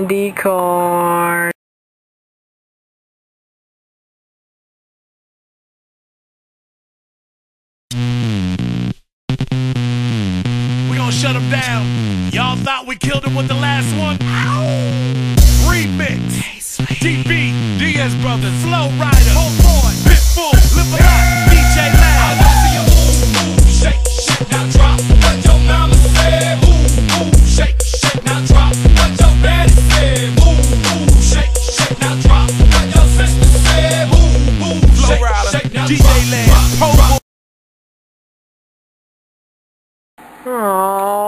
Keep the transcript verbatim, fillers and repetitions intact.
candy corn. We gon' shut him down. Y'all thought we killed him with the last one? Ow! Remix. D B, Diaz Brothers, Flow Rider, Homeboy, Pitbull, Live a Lot, D J Loud. I wanna see you move, move, shake, shake, now drop. What your mama said, move, move, shake, shake, now drop. What your daddy said, move, move, shake, shake, now drop. What your sister said, move, move, shake, shake, now drop. D J Loud, Homeboy. Aww.